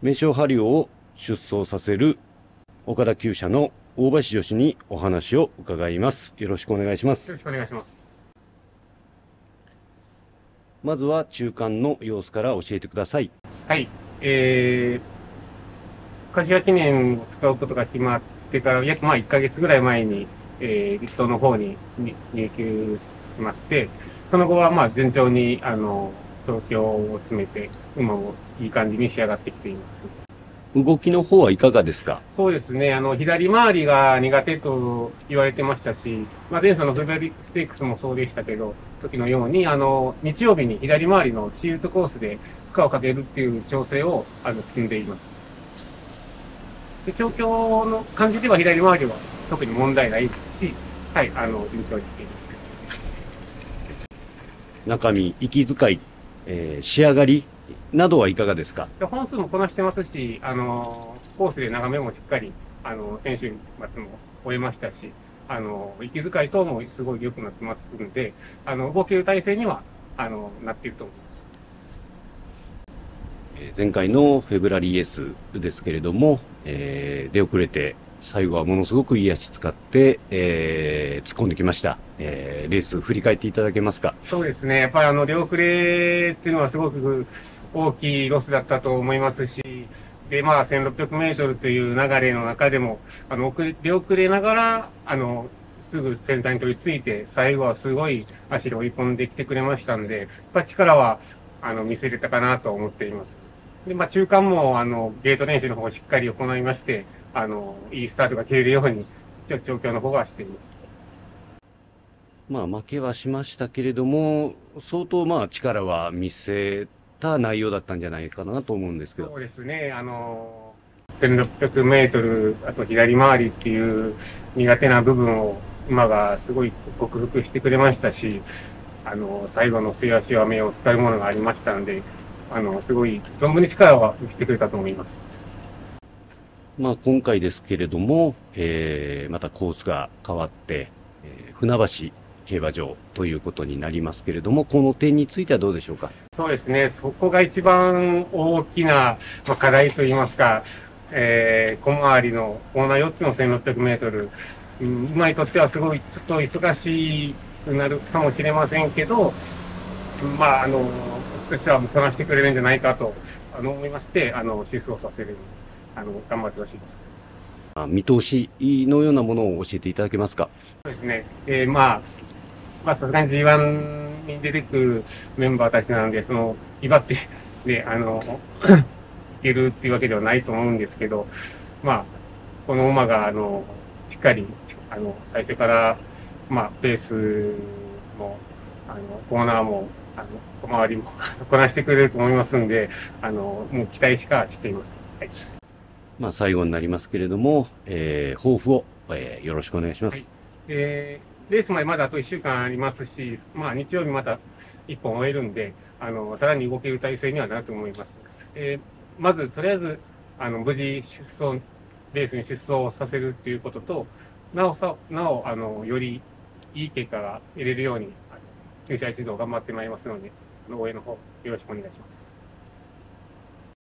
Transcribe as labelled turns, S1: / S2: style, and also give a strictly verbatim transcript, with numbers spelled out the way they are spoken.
S1: 名将ハリオを出走させる岡田厩舎の大橋女子にお話を伺います。よろしくお願いします。
S2: よろしくお願いします。
S1: まずは中間の様子から教えてください。
S2: はい。えー、柏記念を使うことが決まってから約まあいっかげつぐらい前に、えー、リストの方に入厩しまして、その後はまあ順調にあの調教を詰めて、馬もいい感じに仕上がってきています。
S1: 動きの方はいかがですか？
S2: そうですね。あの、左回りが苦手と言われてましたし、まあ、前走のフェブラリステークスもそうでしたけど、時のように、あの、日曜日に左回りのシールドコースで負荷をかけるっていう調整を、あの、積んでいます。で、調教の感じでは左回りは特に問題ないですし、はい、あの、順調にいっています。
S1: 中身、息遣い、えー、仕上がりなどはいかがですか？
S2: 本数もこなしてますし、あの、コースで眺めもしっかり、あの、先週末も終えましたし、あの、息遣い等もすごい良くなってますんで、あの、動ける体制には、あの、なっていると思います。
S1: 前回のフェブラリーエースですけれども、えー、出遅れて、最後はものすごくいい足使って、えー、突っ込んできました。えー、レース振り返っていただけますか？
S2: そうですね。やっぱりあの、出遅れっていうのはすごく大きいロスだったと思いますし、で、まあ、せんろっぴゃくメートルという流れの中でも、あの、遅れ、出遅れながら、あの、すぐ先頭に取り付いて、最後はすごい足で追い込んできてくれましたんで、やっぱ力は、あの、見せれたかなと思っています。で、まあ、中間も、あの、ゲート練習の方をしっかり行いまして、あの、いいスタートが切れるように、一応調教の方はしています。
S1: まあ、負けはしましたけれども、相当まあ力は見せた内容だったんじゃないかなと思うんですけど。
S2: そうですね。あの、せんろっぴゃくメートル、あと左回りっていう苦手な部分を馬がすごい克服してくれましたし、あの、最後の末足は目を光るものがありましたので、あの、すごい存分に力を見せてくれたと思います。
S1: まあ、今回ですけれども、えー、またコースが変わって、えー、船橋競馬場ということになりますけれども、この点についてはどうでしょうか？
S2: そうですね。そこが一番大きな、まあ、課題といいますか、えー、小回りのコーナーよっつのせんろっぴゃくメートル、うん、馬にとってはすごいちょっと忙しくなるかもしれませんけど、まあ、あの、僕としてはこなしてくれるんじゃないかと、あの、思いまして、あの、出走させるように、あの、頑張ってほしいです。
S1: 見通しのようなものを教えていただけますか？
S2: そうですね。えー、まあ、まあ、さすがに ジーワン に出てくるメンバーたちなので、その、威張って、ね、あの、いけるっていうわけではないと思うんですけど、まあ、この馬が、あの、しっかり、あの、最初から、まあ、ペースも、あの、コーナーも、あの、小回りもこなしてくれると思いますんで、あの、もう期待しかしています。はい。
S1: まあ、最後になりますけれども、えー、抱負を、えー、よろしくお願いします。はい。
S2: えー、レースまでまだあといっしゅうかんありますし、まあ、日曜日またいっぽん終えるんで、あの、さらに動ける体制にはなると思います。えー、まず、とりあえず、あの、無事出走、レースに出走させるっていうことと、なおさ、なお、あの、よりいい結果が得れるように、入社一同頑張ってまいりますので、応援の方、よろしくお願いします。